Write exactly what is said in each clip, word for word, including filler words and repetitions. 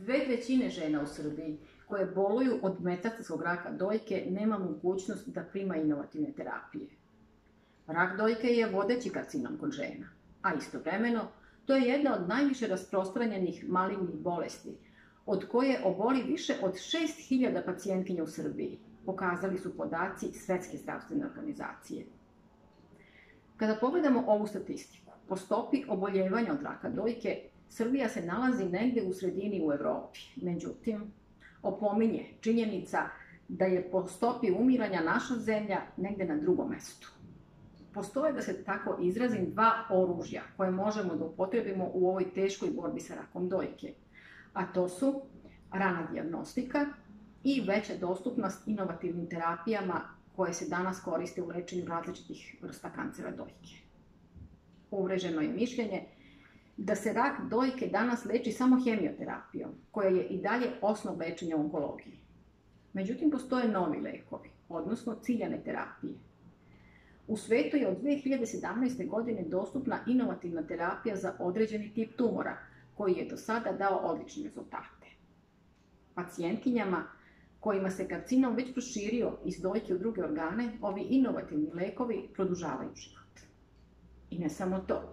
Dve trećine žena u Srbiji koje boluju od metastatskog raka dojke nema mogućnost da prima inovativne terapije. Rak dojke je vodeći karcinom kod žena, a istovremeno to je jedna od najviše rasprostranjenih malignih bolesti, od koje oboli više od šest hiljada pacijentkinja u Srbiji, pokazali su podaci Svetske zdravstvene organizacije. Kada pogledamo ovu statistiku, po stopi oboljevanja od raka dojke, Srbija se nalazi negde u sredini u Evropi. Međutim, opominje činjenica da je po stopi umiranja naša zemlja negde na drugom mestu. Postoje, da se tako izrazim, dva oružja koje možemo da upotrebimo u ovoj teškoj borbi sa rakom dojke, a to su rana dijagnostika i veća dostupnost inovativnim terapijama koje se danas koriste u lečenju različitih vrsta kancera dojke. Uvreženo je mišljenje da se rak dojke danas leči samo hemioterapijom, koja je i dalje osnov lečenja u onkologiji. Međutim, postoje novi lekovi, odnosno ciljane terapije. U svetu je od dve hiljade sedamnaeste. godine dostupna inovativna terapija za određeni tip tumora, koji je do sada dao odlične rezultate. Pacijentkinjama kojima se karcinom već proširio iz dojke u druge organe, ovi inovativni lekovi produžavaju život. I ne samo to.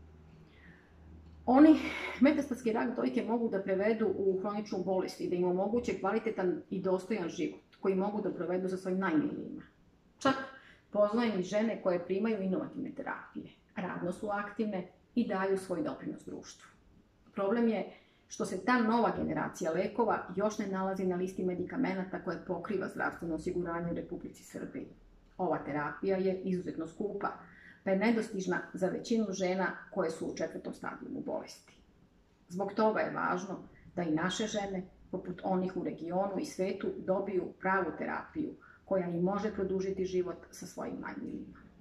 Oni metastatski rak dojke mogu da prevedu u hroničnu bolest i da im omoguće kvalitetan i dostojan život, koji mogu da provedu sa svojim najmilijima. Čak poznajem i žene koje primaju inovativne terapije, radno su aktivne i daju svoj doprinos društvu. Problem je što se ta nova generacija lekova još ne nalazi na listi medikamenata koje pokriva zdravstveno osiguranje u Republici Srbiji. Ova terapija je izuzetno skupa, pa je nedostižna za većinu žena koje su u četvrtom stadijumu bolesti. Zbog toga je važno da i naše žene, poput onih u regionu i svetu, dobiju pravu terapiju koja im može produžiti život sa svojim najmilijima.